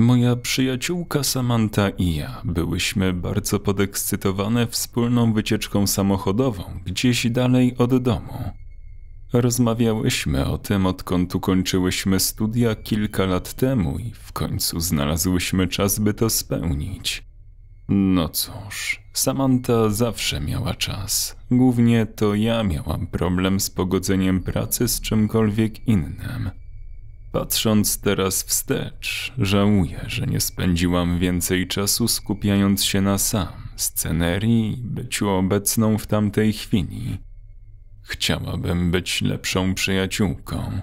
Moja przyjaciółka Samantha i ja byłyśmy bardzo podekscytowane wspólną wycieczką samochodową gdzieś dalej od domu. Rozmawiałyśmy o tym, odkąd ukończyłyśmy studia kilka lat temu i w końcu znalazłyśmy czas, by to spełnić. No cóż, Samantha zawsze miała czas. Głównie to ja miałam problem z pogodzeniem pracy z czymkolwiek innym. Patrząc teraz wstecz, żałuję, że nie spędziłam więcej czasu skupiając się na scenerii i byciu obecną w tamtej chwili. Chciałabym być lepszą przyjaciółką.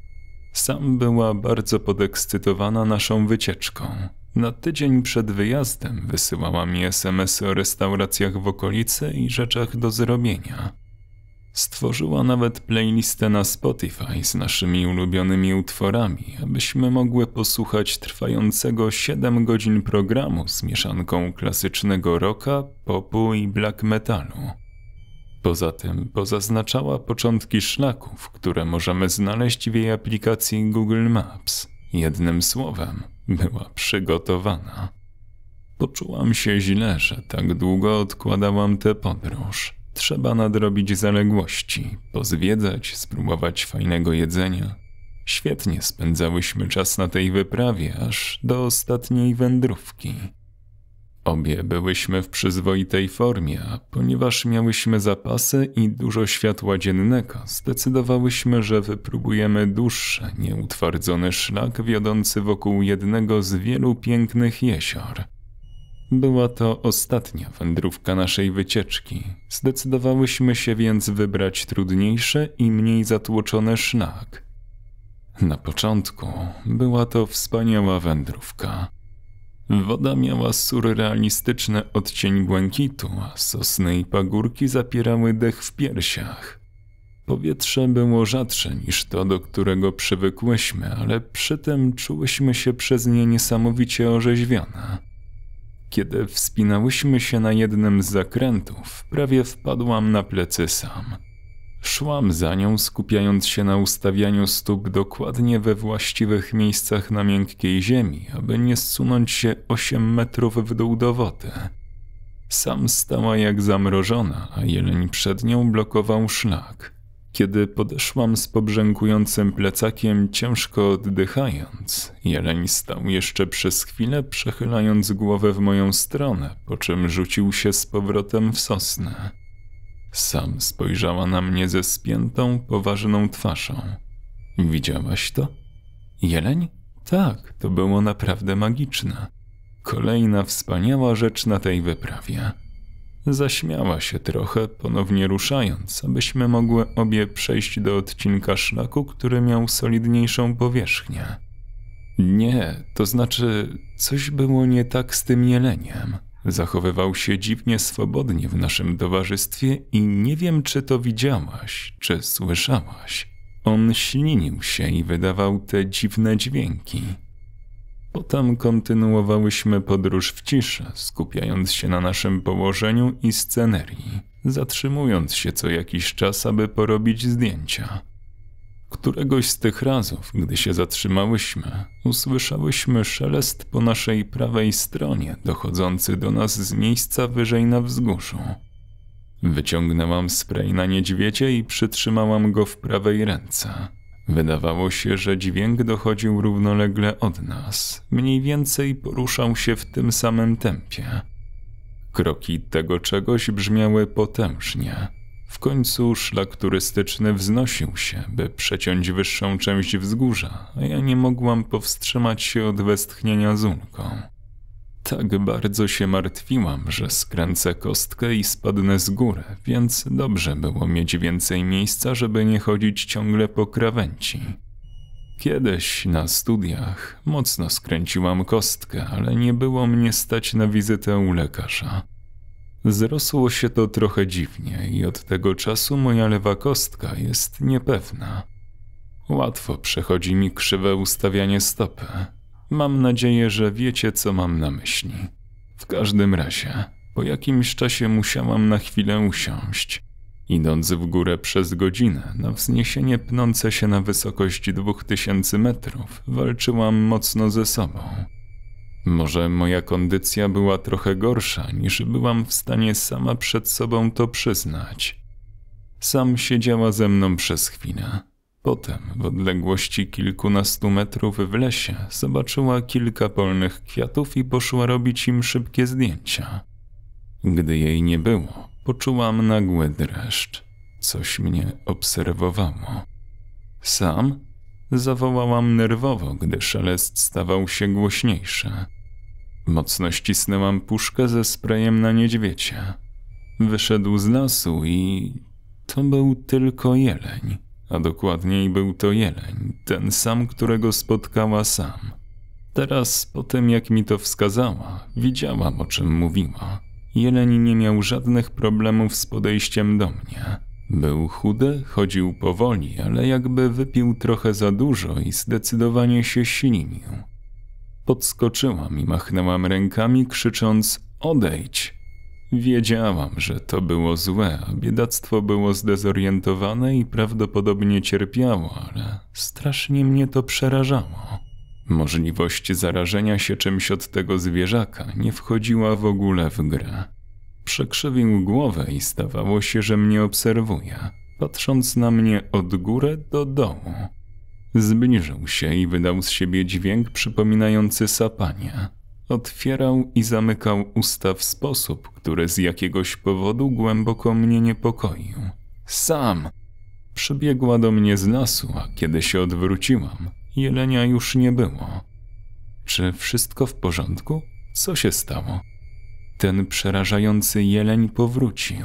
Sam była bardzo podekscytowana naszą wycieczką. Na tydzień przed wyjazdem wysyłała mi SMS-y o restauracjach w okolicy i rzeczach do zrobienia. Stworzyła nawet playlistę na Spotify z naszymi ulubionymi utworami, abyśmy mogły posłuchać trwającego 7 godzin programu z mieszanką klasycznego rocka, popu i black metalu. Poza tym pozaznaczała początki szlaków, które możemy znaleźć w jej aplikacji Google Maps. Jednym słowem, była przygotowana. Poczułam się źle, że tak długo odkładałam tę podróż. Trzeba nadrobić zaległości, pozwiedzać, spróbować fajnego jedzenia. Świetnie spędzałyśmy czas na tej wyprawie, aż do ostatniej wędrówki. Obie byłyśmy w przyzwoitej formie, a ponieważ miałyśmy zapasy i dużo światła dziennego, zdecydowałyśmy, że wypróbujemy dłuższy, nieutwardzony szlak wiodący wokół jednego z wielu pięknych jezior. Była to ostatnia wędrówka naszej wycieczki. Zdecydowałyśmy się więc wybrać trudniejszy i mniej zatłoczony szlak. Na początku była to wspaniała wędrówka. Woda miała surrealistyczny odcień błękitu, a sosny i pagórki zapierały dech w piersiach. Powietrze było rzadsze niż to, do którego przywykłyśmy, ale przy tym czułyśmy się przez nie niesamowicie orzeźwione. Kiedy wspinałyśmy się na jednym z zakrętów, prawie wpadłam na plecy sam. Szłam za nią, skupiając się na ustawianiu stóp dokładnie we właściwych miejscach na miękkiej ziemi, aby nie zsunąć się 8 metrów w dół do wody. Sam stała jak zamrożona, a jeleń przed nią blokował szlak. Kiedy podeszłam z pobrzękującym plecakiem, ciężko oddychając, jeleń stał jeszcze przez chwilę, przechylając głowę w moją stronę, po czym rzucił się z powrotem w sosnę. Sam spojrzała na mnie ze spiętą, poważną twarzą. Widziałaś to? Jeleń? Tak, to było naprawdę magiczne. Kolejna wspaniała rzecz na tej wyprawie. Zaśmiała się trochę, ponownie ruszając, abyśmy mogły obie przejść do odcinka szlaku, który miał solidniejszą powierzchnię. Nie, to znaczy, coś było nie tak z tym jeleniem. Zachowywał się dziwnie swobodnie w naszym towarzystwie i nie wiem, czy to widziałaś, czy słyszałaś. On ślinił się i wydawał te dziwne dźwięki. Potem kontynuowałyśmy podróż w ciszy, skupiając się na naszym położeniu i scenerii, zatrzymując się co jakiś czas, aby porobić zdjęcia. Któregoś z tych razów, gdy się zatrzymałyśmy, usłyszałyśmy szelest po naszej prawej stronie, dochodzący do nas z miejsca wyżej na wzgórzu. Wyciągnęłam spray na niedźwiedzie i przytrzymałam go w prawej ręce. Wydawało się, że dźwięk dochodził równolegle od nas, mniej więcej poruszał się w tym samym tempie. Kroki tego czegoś brzmiały potężnie. W końcu szlak turystyczny wznosił się, by przeciąć wyższą część wzgórza, a ja nie mogłam powstrzymać się od westchnienia z ulgą. Tak bardzo się martwiłam, że skręcę kostkę i spadnę z góry, więc dobrze było mieć więcej miejsca, żeby nie chodzić ciągle po krawędzi. Kiedyś na studiach mocno skręciłam kostkę, ale nie było mnie stać na wizytę u lekarza. Zrosło się to trochę dziwnie i od tego czasu moja lewa kostka jest niepewna. Łatwo przechodzi mi krzywe ustawianie stopy. Mam nadzieję, że wiecie, co mam na myśli. W każdym razie, po jakimś czasie musiałam na chwilę usiąść. Idąc w górę przez godzinę, na wzniesienie pnące się na wysokość 2000 metrów, walczyłam mocno ze sobą. Może moja kondycja była trochę gorsza, niż byłam w stanie sama przed sobą to przyznać. Sam siedziała ze mną przez chwilę. Potem, w odległości kilkunastu metrów w lesie, zobaczyła kilka polnych kwiatów i poszła robić im szybkie zdjęcia. Gdy jej nie było, poczułam nagły dreszcz. Coś mnie obserwowało. Sam? Zawołałam nerwowo, gdy szelest stawał się głośniejszy. Mocno ścisnęłam puszkę ze sprayem na niedźwiedzie. Wyszedł z lasu i to był tylko jeleń. A dokładniej był to jeleń, ten sam, którego spotkała Sam. Teraz, po tym jak mi to wskazała, widziałam, o czym mówiła. Jeleń nie miał żadnych problemów z podejściem do mnie. Był chudy, chodził powoli, ale jakby wypił trochę za dużo i zdecydowanie się silnił. Podskoczyłam i machnęłam rękami, krzycząc: odejdź! Wiedziałam, że to było złe, a biedactwo było zdezorientowane i prawdopodobnie cierpiało, ale strasznie mnie to przerażało. Możliwość zarażenia się czymś od tego zwierzaka nie wchodziła w ogóle w grę. Przekrzywił głowę i zdawało się, że mnie obserwuje, patrząc na mnie od góry do dołu. Zbliżył się i wydał z siebie dźwięk przypominający sapanie. Otwierał i zamykał usta w sposób, który z jakiegoś powodu głęboko mnie niepokoił. Sam! Przybiegła do mnie z lasu, a kiedy się odwróciłam, jelenia już nie było. Czy wszystko w porządku? Co się stało? Ten przerażający jeleń powrócił.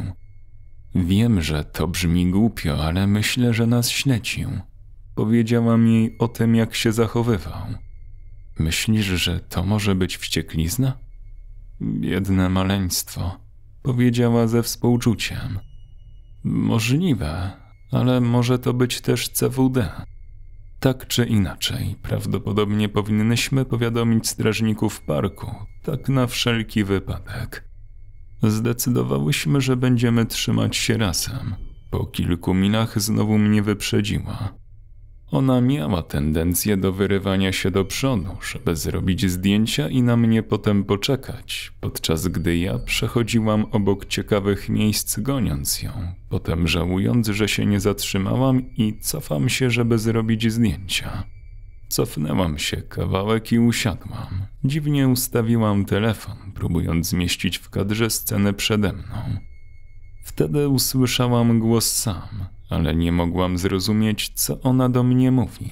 Wiem, że to brzmi głupio, ale myślę, że nas śledził. Powiedziałam jej o tym, jak się zachowywał. Myślisz, że to może być wścieklizna? Biedne maleństwo, powiedziała ze współczuciem. Możliwe, ale może to być też CWD. Tak czy inaczej, prawdopodobnie powinnyśmy powiadomić strażników parku, tak na wszelki wypadek. Zdecydowałyśmy, że będziemy trzymać się razem. Po kilku milach znowu mnie wyprzedziła. Ona miała tendencję do wyrywania się do przodu, żeby zrobić zdjęcia i na mnie potem poczekać, podczas gdy ja przechodziłam obok ciekawych miejsc goniąc ją, potem żałując, że się nie zatrzymałam i cofam się, żeby zrobić zdjęcia. Cofnęłam się kawałek i usiadłam. Dziwnie ustawiłam telefon, próbując zmieścić w kadrze scenę przede mną. Wtedy usłyszałam głos Sam, ale nie mogłam zrozumieć, co ona do mnie mówi.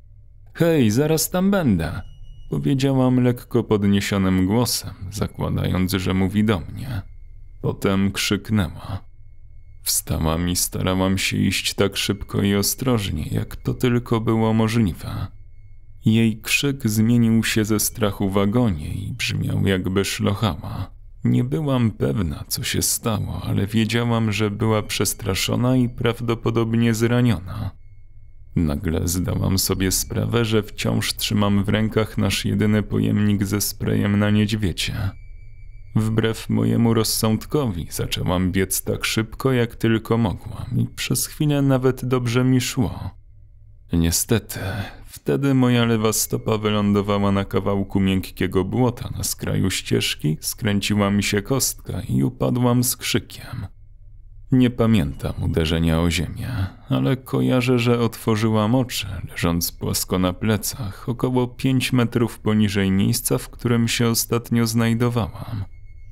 Hej, zaraz tam będę, powiedziałam lekko podniesionym głosem, zakładając, że mówi do mnie. Potem krzyknęła. Wstałam i starałam się iść tak szybko i ostrożnie, jak to tylko było możliwe. Jej krzyk zmienił się ze strachu w agonię i brzmiał, jakby szlochała. Nie byłam pewna, co się stało, ale wiedziałam, że była przestraszona i prawdopodobnie zraniona. Nagle zdałam sobie sprawę, że wciąż trzymam w rękach nasz jedyny pojemnik ze sprayem na niedźwiedzie. Wbrew mojemu rozsądkowi zaczęłam biec tak szybko, jak tylko mogłam i przez chwilę nawet dobrze mi szło. Niestety, wtedy moja lewa stopa wylądowała na kawałku miękkiego błota na skraju ścieżki, skręciła mi się kostka i upadłam z krzykiem. Nie pamiętam uderzenia o ziemię, ale kojarzę, że otworzyłam oczy, leżąc płasko na plecach, około 5 metrów poniżej miejsca, w którym się ostatnio znajdowałam.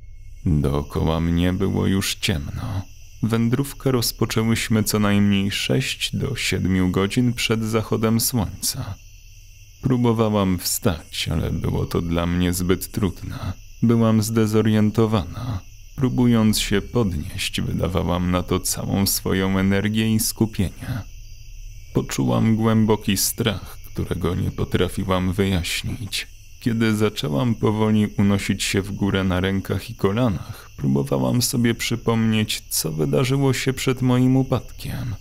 Dookoła mnie było już ciemno. Wędrówkę rozpoczęłyśmy co najmniej 6 do 7 godzin przed zachodem słońca. Próbowałam wstać, ale było to dla mnie zbyt trudne. Byłam zdezorientowana. Próbując się podnieść, wydawałam na to całą swoją energię i skupienie. Poczułam głęboki strach, którego nie potrafiłam wyjaśnić. Kiedy zaczęłam powoli unosić się w górę na rękach i kolanach, próbowałam sobie przypomnieć, co wydarzyło się przed moim upadkiem.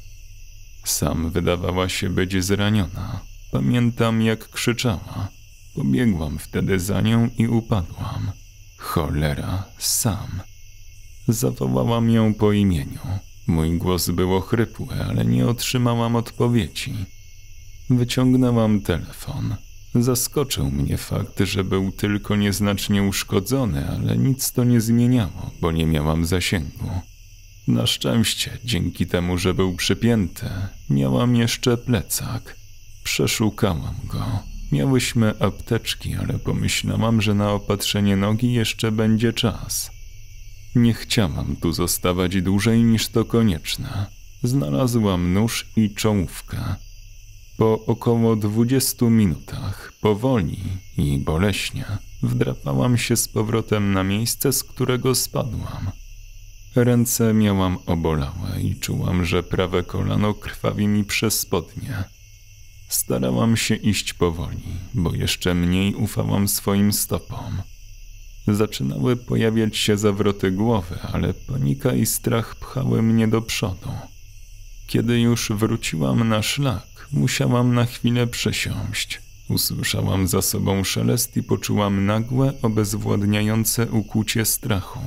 Sam wydawała się być zraniona. Pamiętam, jak krzyczała. Pobiegłam wtedy za nią i upadłam. Cholera, Sam. Zawołałam ją po imieniu. Mój głos był ochrypły, ale nie otrzymałam odpowiedzi. Wyciągnęłam telefon. Zaskoczył mnie fakt, że był tylko nieznacznie uszkodzony, ale nic to nie zmieniało, bo nie miałam zasięgu. Na szczęście, dzięki temu, że był przypięty, miałam jeszcze plecak. Przeszukałam go. Miałyśmy apteczki, ale pomyślałam, że na opatrzenie nogi jeszcze będzie czas. Nie chciałam tu zostawać dłużej niż to konieczne. Znalazłam nóż i czołówkę. Po około 20 minutach, powoli i boleśnie, wdrapałam się z powrotem na miejsce, z którego spadłam. Ręce miałam obolałe i czułam, że prawe kolano krwawi mi przez spodnie. Starałam się iść powoli, bo jeszcze mniej ufałam swoim stopom. Zaczynały pojawiać się zawroty głowy, ale panika i strach pchały mnie do przodu. Kiedy już wróciłam na szlak, musiałam na chwilę przesiąść. Usłyszałam za sobą szelest i poczułam nagłe, obezwładniające ukłucie strachu.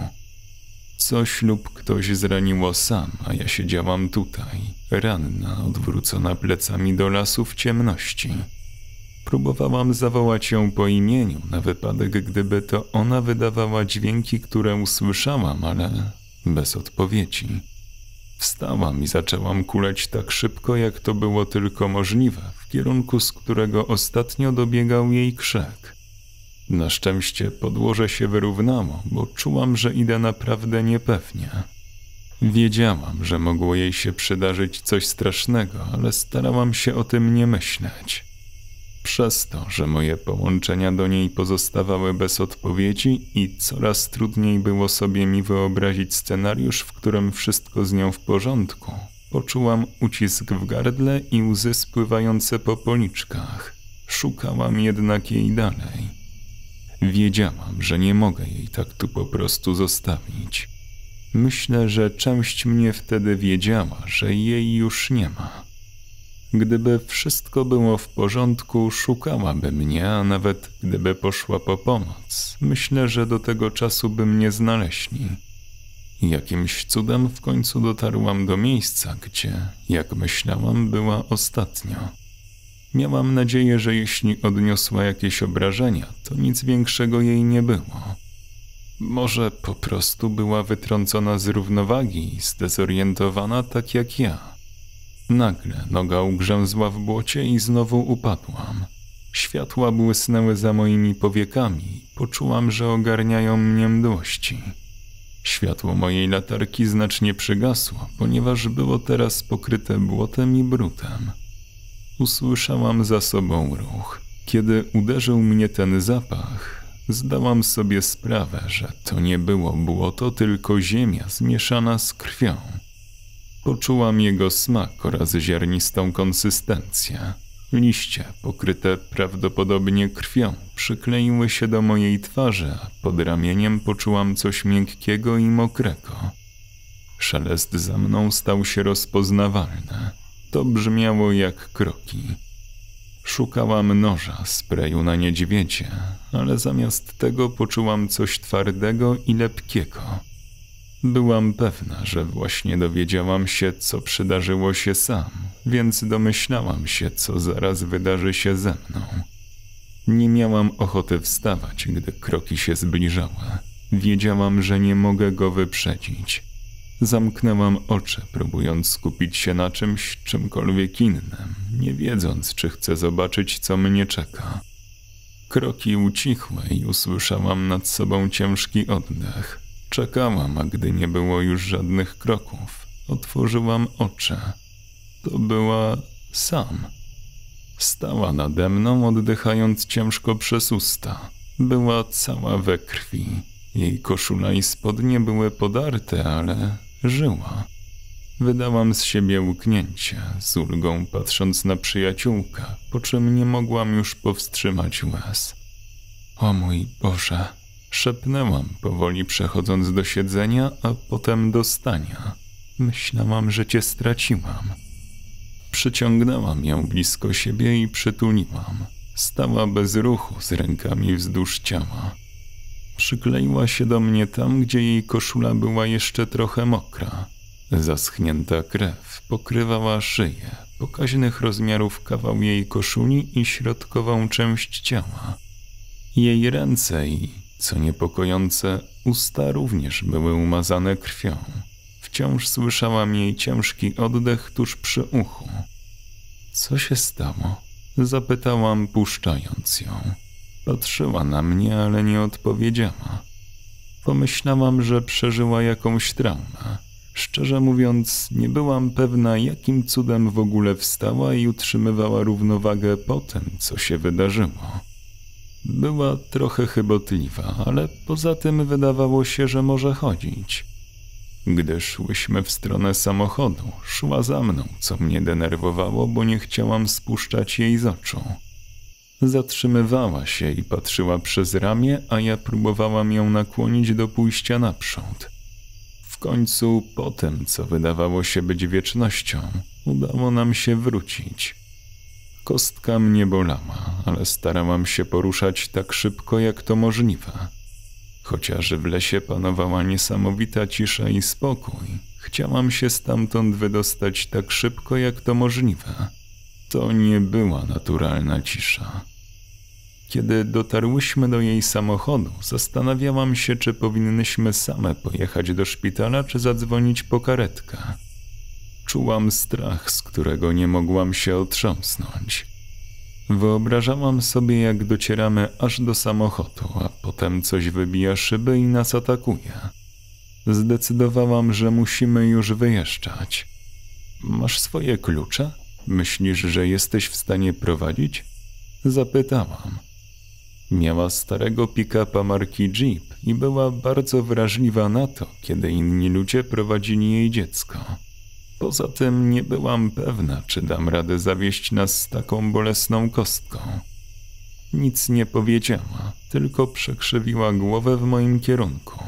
Coś lub ktoś zraniło Sam, a ja siedziałam tutaj, ranna, odwrócona plecami do lasu w ciemności. Próbowałam zawołać ją po imieniu, na wypadek gdyby to ona wydawała dźwięki, które usłyszałam, ale bez odpowiedzi. Wstałam i zaczęłam kuleć tak szybko, jak to było tylko możliwe, w kierunku, z którego ostatnio dobiegał jej krzyk. Na szczęście podłoże się wyrównało, bo czułam, że idę naprawdę niepewnie. Wiedziałam, że mogło jej się przydarzyć coś strasznego, ale starałam się o tym nie myśleć. Przez to, że moje połączenia do niej pozostawały bez odpowiedzi i coraz trudniej było sobie mi wyobrazić scenariusz, w którym wszystko z nią w porządku, poczułam ucisk w gardle i łzy spływające po policzkach. Szukałam jednak jej dalej. Wiedziałam, że nie mogę jej tak tu po prostu zostawić. Myślę, że część mnie wtedy wiedziała, że jej już nie ma. Gdyby wszystko było w porządku, szukałaby mnie, a nawet gdyby poszła po pomoc, myślę, że do tego czasu by mnie znaleźli. Jakimś cudem w końcu dotarłam do miejsca, gdzie, jak myślałam, była ostatnio. Miałam nadzieję, że jeśli odniosła jakieś obrażenia, to nic większego jej nie było. Może po prostu była wytrącona z równowagi i zdezorientowana tak jak ja. Nagle noga ugrzęzła w błocie i znowu upadłam. Światła błysnęły za moimi powiekami i poczułam, że ogarniają mnie mdłości. Światło mojej latarki znacznie przygasło, ponieważ było teraz pokryte błotem i brudem. Usłyszałam za sobą ruch. Kiedy uderzył mnie ten zapach, zdałam sobie sprawę, że to nie było błoto, tylko ziemia zmieszana z krwią. Poczułam jego smak oraz ziarnistą konsystencję. Liście, pokryte prawdopodobnie krwią, przykleiły się do mojej twarzy, a pod ramieniem poczułam coś miękkiego i mokrego. Szelest za mną stał się rozpoznawalny. To brzmiało jak kroki. Szukałam noża, sprayu na niedźwiedzie, ale zamiast tego poczułam coś twardego i lepkiego. Byłam pewna, że właśnie dowiedziałam się, co przydarzyło się Sam, więc domyślałam się, co zaraz wydarzy się ze mną. Nie miałam ochoty wstawać, gdy kroki się zbliżały. Wiedziałam, że nie mogę go wyprzedzić. Zamknęłam oczy, próbując skupić się na czymkolwiek innym, nie wiedząc, czy chcę zobaczyć, co mnie czeka. Kroki ucichły i usłyszałam nad sobą ciężki oddech. Czekałam, a gdy nie było już żadnych kroków, otworzyłam oczy. To była Sam. Stała nade mną, oddychając ciężko przez usta. Była cała we krwi. Jej koszula i spodnie były podarte, ale żyła. Wydałam z siebie łknięcie, z ulgą patrząc na przyjaciółkę, po czym nie mogłam już powstrzymać łez. O mój Boże! Szepnęłam, powoli przechodząc do siedzenia, a potem do stania. Myślałam, że cię straciłam. Przyciągnęłam ją blisko siebie i przytuliłam. Stała bez ruchu, z rękami wzdłuż ciała. Przykleiła się do mnie tam, gdzie jej koszula była jeszcze trochę mokra. Zaschnięta krew pokrywała szyję, pokaźnych rozmiarów kawał jej koszuli i środkową część ciała. Jej ręce i, co niepokojące, usta również były umazane krwią. Wciąż słyszałam jej ciężki oddech tuż przy uchu. Co się stało? Zapytałam, puszczając ją. Patrzyła na mnie, ale nie odpowiedziała. Pomyślałam, że przeżyła jakąś traumę. Szczerze mówiąc, nie byłam pewna, jakim cudem w ogóle wstała i utrzymywała równowagę po tym, co się wydarzyło. Była trochę chybotliwa, ale poza tym wydawało się, że może chodzić. Gdy szłyśmy w stronę samochodu, szła za mną, co mnie denerwowało, bo nie chciałam spuszczać jej z oczu. Zatrzymywała się i patrzyła przez ramię, a ja próbowałam ją nakłonić do pójścia naprzód. W końcu, po tym, co wydawało się być wiecznością, udało nam się wrócić. Kostka mnie bolała, ale starałam się poruszać tak szybko, jak to możliwe. Chociaż w lesie panowała niesamowita cisza i spokój, chciałam się stamtąd wydostać tak szybko, jak to możliwe. To nie była naturalna cisza. Kiedy dotarłyśmy do jej samochodu, zastanawiałam się, czy powinnyśmy same pojechać do szpitala, czy zadzwonić po karetkę. Czułam strach, z którego nie mogłam się otrząsnąć. Wyobrażałam sobie, jak docieramy aż do samochodu, a potem coś wybija szyby i nas atakuje. Zdecydowałam, że musimy już wyjeżdżać. Masz swoje klucze? Myślisz, że jesteś w stanie prowadzić? Zapytałam. Miała starego pick-upa marki Jeep i była bardzo wrażliwa na to, kiedy inni ludzie prowadzili jej dziecko. Poza tym nie byłam pewna, czy dam radę zawieźć nas z taką bolesną kostką. Nic nie powiedziała, tylko przekrzywiła głowę w moim kierunku.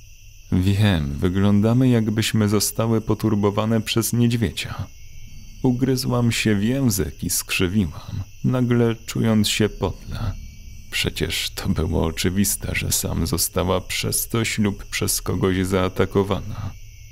Wiem, wyglądamy, jakbyśmy zostały poturbowane przez niedźwiedzia. Ugryzłam się w język i skrzywiłam, nagle czując się podle. Przecież to było oczywiste, że sam została przez coś lub przez kogoś zaatakowana.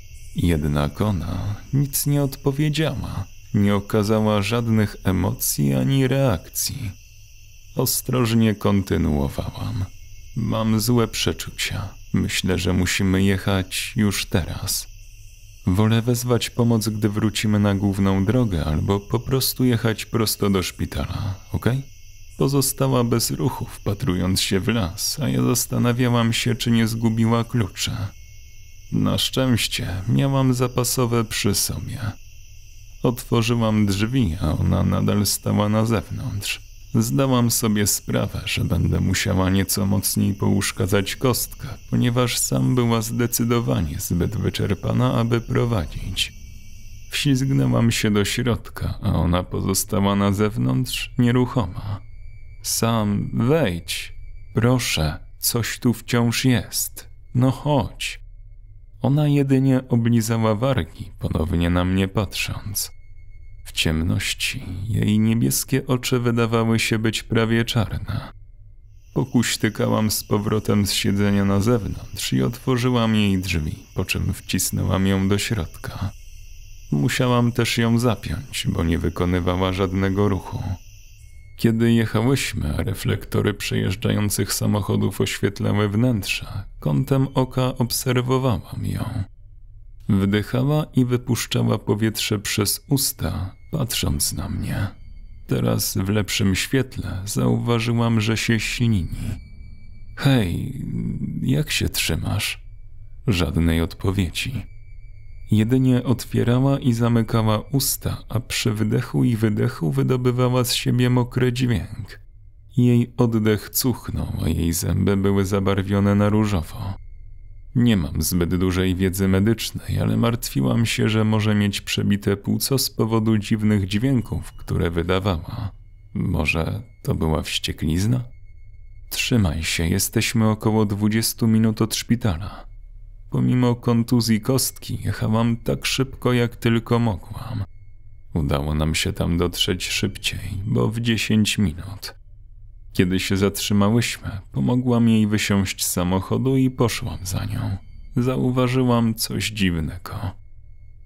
Jednak ona nic nie odpowiedziała, nie okazała żadnych emocji ani reakcji. Ostrożnie kontynuowałam. Mam złe przeczucia. Myślę, że musimy jechać już teraz. Wolę wezwać pomoc, gdy wrócimy na główną drogę, albo po prostu jechać prosto do szpitala, okej? Pozostała bez ruchu, wpatrując się w las, a ja zastanawiałam się, czy nie zgubiła kluczy. Na szczęście miałam zapasowe przy sobie. Otworzyłam drzwi, a ona nadal stała na zewnątrz. Zdałam sobie sprawę, że będę musiała nieco mocniej pouszkadzać kostkę, ponieważ sam była zdecydowanie zbyt wyczerpana, aby prowadzić. Wślizgnęłam się do środka, a ona pozostała na zewnątrz nieruchoma. Sam, wejdź. Proszę, coś tu wciąż jest. No chodź. Ona jedynie oblizała wargi, ponownie na mnie patrząc. W ciemności jej niebieskie oczy wydawały się być prawie czarne. Pokuśtykałam z powrotem z siedzenia na zewnątrz i otworzyłam jej drzwi, po czym wcisnęłam ją do środka. Musiałam też ją zapiąć, bo nie wykonywała żadnego ruchu. Kiedy jechałyśmy, a reflektory przejeżdżających samochodów oświetlały wnętrze, kątem oka obserwowałam ją. Wdychała i wypuszczała powietrze przez usta, patrząc na mnie. Teraz w lepszym świetle zauważyłam, że się ślini. Hej, jak się trzymasz? Żadnej odpowiedzi. Jedynie otwierała i zamykała usta, a przy wdechu i wydechu wydobywała z siebie mokry dźwięk. Jej oddech cuchnął, a jej zęby były zabarwione na różowo. Nie mam zbyt dużej wiedzy medycznej, ale martwiłam się, że może mieć przebite płuco z powodu dziwnych dźwięków, które wydawała. Może to była wścieklizna? Trzymaj się, jesteśmy około 20 minut od szpitala. Pomimo kontuzji kostki jechałam tak szybko, jak tylko mogłam. Udało nam się tam dotrzeć szybciej, bo w 10 minut. Kiedy się zatrzymałyśmy, pomogłam jej wysiąść z samochodu i poszłam za nią. Zauważyłam coś dziwnego.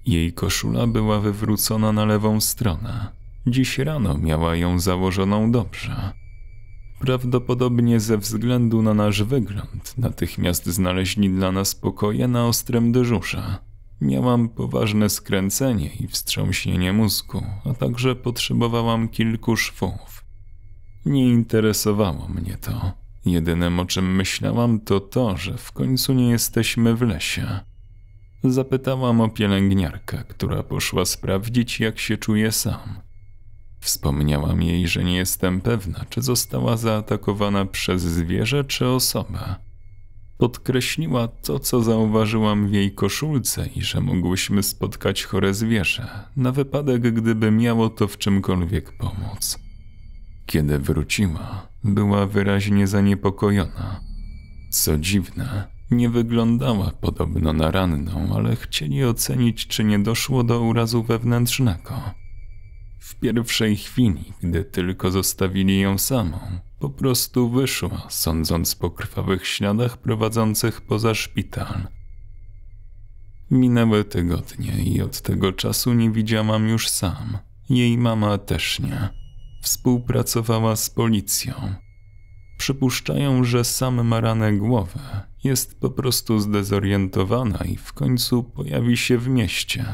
Jej koszula była wywrócona na lewą stronę. Dziś rano miała ją założoną dobrze. Prawdopodobnie ze względu na nasz wygląd natychmiast znaleźli dla nas pokoje na ostrym dyżurze. Miałam poważne skręcenie i wstrząśnienie mózgu, a także potrzebowałam kilku szwów. Nie interesowało mnie to. Jedynym, o czym myślałam, to to, że w końcu nie jesteśmy w lesie. Zapytałam o pielęgniarkę, która poszła sprawdzić, jak się czuje sam. Wspomniałam jej, że nie jestem pewna, czy została zaatakowana przez zwierzę czy osobę. Podkreśliła to, co zauważyłam w jej koszulce i że mogłyśmy spotkać chore zwierzę, na wypadek, gdyby miało to w czymkolwiek pomóc. Kiedy wróciła, była wyraźnie zaniepokojona. Co dziwne, nie wyglądała podobno na ranną, ale chcieli ocenić, czy nie doszło do urazu wewnętrznego. W pierwszej chwili, gdy tylko zostawili ją samą, po prostu wyszła, sądząc po krwawych śladach prowadzących poza szpital. Minęły tygodnie i od tego czasu nie widziałam już sam. Jej mama też nie. Współpracowała z policją. Przypuszczają, że sam ma ranę głowy, jest po prostu zdezorientowana i w końcu pojawi się w mieście.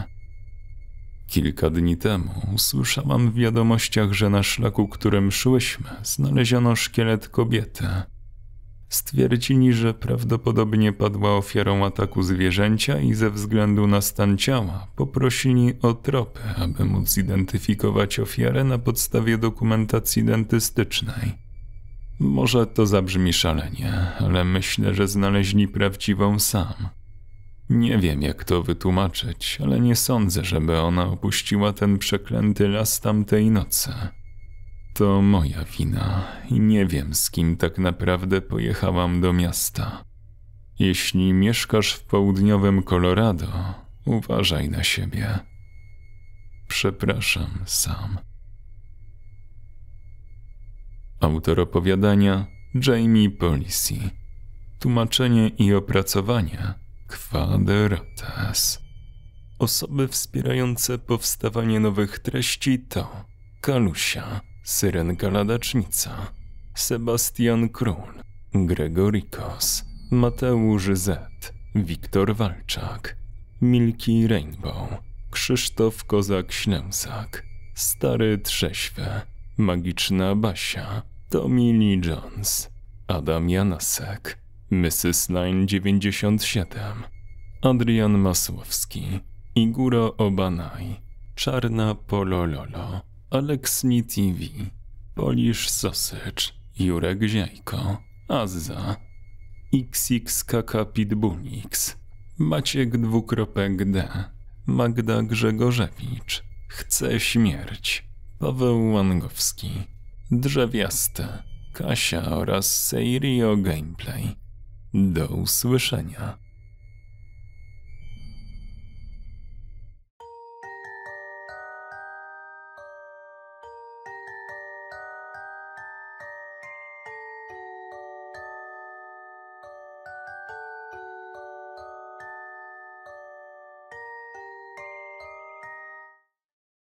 Kilka dni temu usłyszałam w wiadomościach, że na szlaku, którym szłyśmy, znaleziono szkielet kobiety. Stwierdzili, że prawdopodobnie padła ofiarą ataku zwierzęcia i ze względu na stan ciała poprosili o tropy, aby móc zidentyfikować ofiarę na podstawie dokumentacji dentystycznej. Może to zabrzmi szalenie, ale myślę, że znaleźli prawdziwą Sam. Nie wiem, jak to wytłumaczyć, ale nie sądzę, żeby ona opuściła ten przeklęty las tamtej nocy. To moja wina i nie wiem, z kim tak naprawdę pojechałam do miasta. Jeśli mieszkasz w południowym Colorado, uważaj na siebie. Przepraszam, Sam. Autor opowiadania Jamie Polisi. Tłumaczenie i opracowanie Kwadrates. Osoby wspierające powstawanie nowych treści to Kalusia, Syrenka Ladacznica, Sebastian Król, Gregorikos, Mateusz Z, Wiktor Walczak, Milky Rainbow, Krzysztof Kozak-Ślęsak, Stary Trześwy, Magiczna Basia, Tommy Lee Jones, Adam Janasek, Mrs. Line 97, Adrian Masłowski, Iguro Obanaj, Czarna Polololo, Aleksni TV, Polish Sausage, Jurek Ziajko, Azza, XXKK Pitbullix, Maciek D, Magda Grzegorzewicz, Chce Śmierć, Paweł Łangowski, Drzewiaste, Kasia oraz Seirio Gameplay. Do usłyszenia.